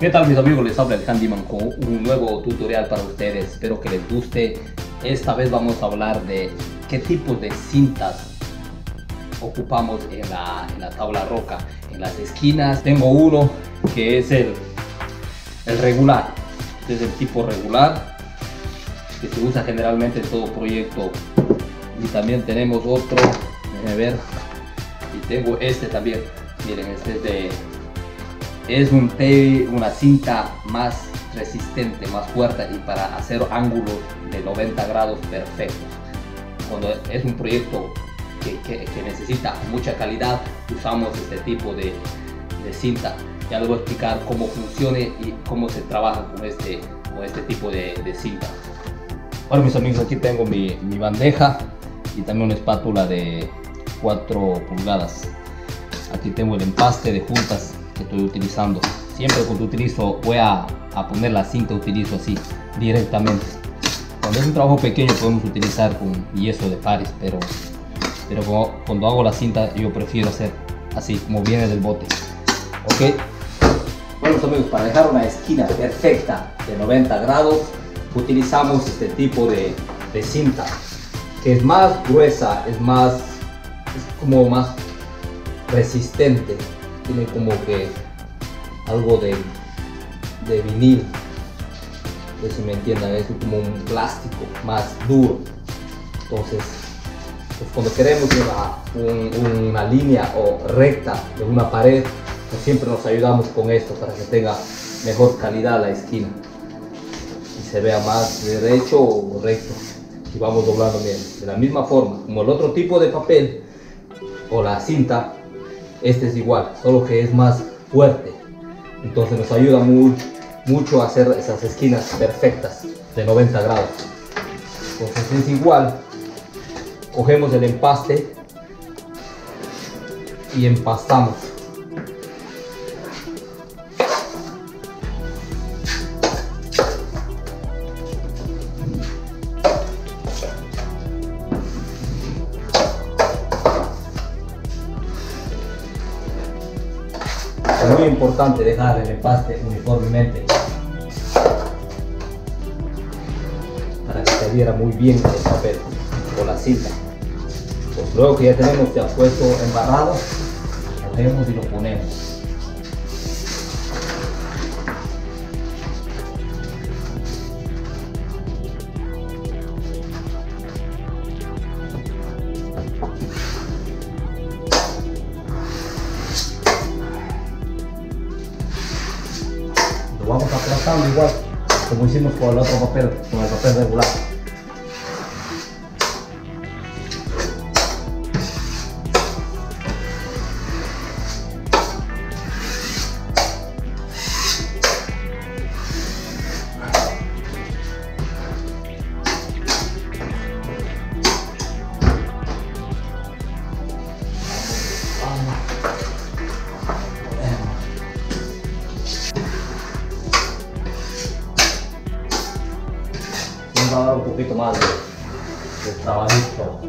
¿Qué tal mis amigos? Les habla el Handyman con un nuevo tutorial para ustedes. Espero que les guste. Esta vez vamos a hablar de qué tipo de cintas ocupamos en la tabla roca. En las esquinas tengo uno que es el regular. Este es el tipo regular que se usa generalmente en todo proyecto. Y también tenemos otro, déjenme ver, y tengo este también. Miren, este es una cinta más resistente, más fuerte y para hacer ángulos de 90 grados perfectos. Cuando es un proyecto que necesita mucha calidad, usamos este tipo de cinta. Ya les voy a explicar cómo funciona y cómo se trabaja con este tipo de cinta. Bueno mis amigos, aquí tengo mi bandeja y también una espátula de 4 pulgadas. Aquí tengo el empaste de juntas que estoy utilizando. Siempre cuando utilizo, voy a poner la cinta, utilizo así directamente. Cuando es un trabajo pequeño podemos utilizar con yeso de pares, pero cuando hago la cinta yo prefiero hacer así como viene del bote. Ok, bueno amigos, para dejar una esquina perfecta de 90 grados utilizamos este tipo de cinta que es más gruesa, es como más resistente, tiene como que algo de vinil, no sé si me entiendan, es como un plástico más duro. Entonces pues cuando queremos una línea o recta de una pared, pues siempre nos ayudamos con esto para que tenga mejor calidad la esquina y se vea más derecho o recto. Y vamos doblando bien, de la misma forma como el otro tipo de papel o la cinta. Este es igual, solo que es más fuerte, entonces nos ayuda mucho a hacer esas esquinas perfectas de 90 grados. Entonces es igual, cogemos el empaste y empastamos. Es muy importante dejar el empaste uniformemente para que se adhiera muy bien el papel o la cinta. Pues luego que ya tenemos ya puesto embarrado, lo cogemos y lo ponemos. Lo vamos aplastando igual como hicimos con el otro papel, con el papel regular. Vamos a dar un poquito más de trabajito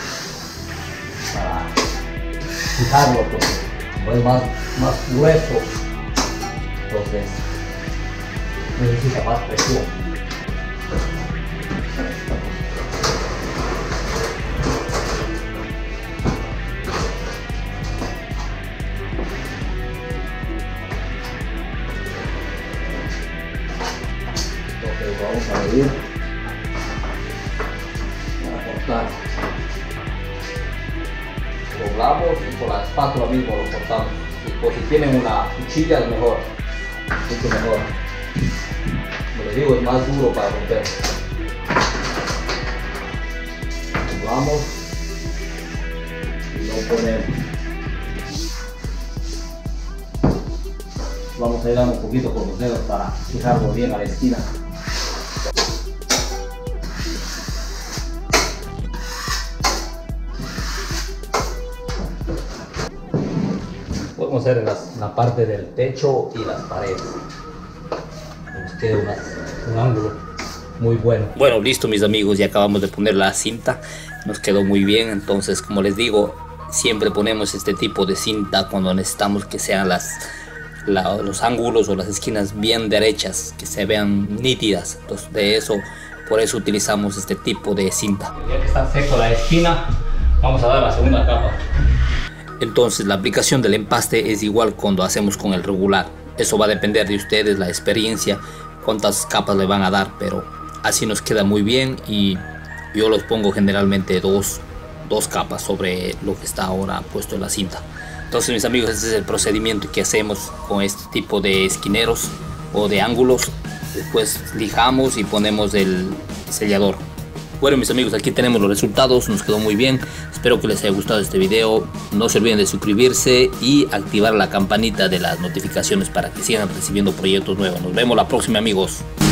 para fijarlo, porque como es más grueso, entonces necesita más presión. Entonces vamos a medir. Doblamos y con la espátula mismo lo cortamos. Y si tienen una cuchilla es mejor, mucho mejor. Como les digo, es más duro para romper. Doblamos y lo ponemos. Vamos a ir dando un poquito con los dedos para fijarlo bien a la esquina. Podemos hacer en la parte del techo y las paredes. Nos queda un ángulo muy bueno. Bueno, listo mis amigos, ya acabamos de poner la cinta. Nos quedó muy bien. Entonces, como les digo, siempre ponemos este tipo de cinta cuando necesitamos que sean las los ángulos o las esquinas bien derechas, que se vean nítidas. Entonces por eso utilizamos este tipo de cinta. Ya que está seco la esquina, vamos a dar la segunda capa. Entonces la aplicación del empaste es igual cuando hacemos con el regular. Eso va a depender de ustedes, la experiencia, cuántas capas le van a dar, pero así nos queda muy bien y yo los pongo generalmente dos capas sobre lo que está ahora puesto en la cinta. Entonces, mis amigos, este es el procedimiento que hacemos con este tipo de esquineros o de ángulos. Después lijamos y ponemos el sellador. Bueno, mis amigos, aquí tenemos los resultados, nos quedó muy bien. Espero que les haya gustado este video. No se olviden de suscribirse y activar la campanita de las notificaciones para que sigan recibiendo proyectos nuevos. Nos vemos la próxima, amigos.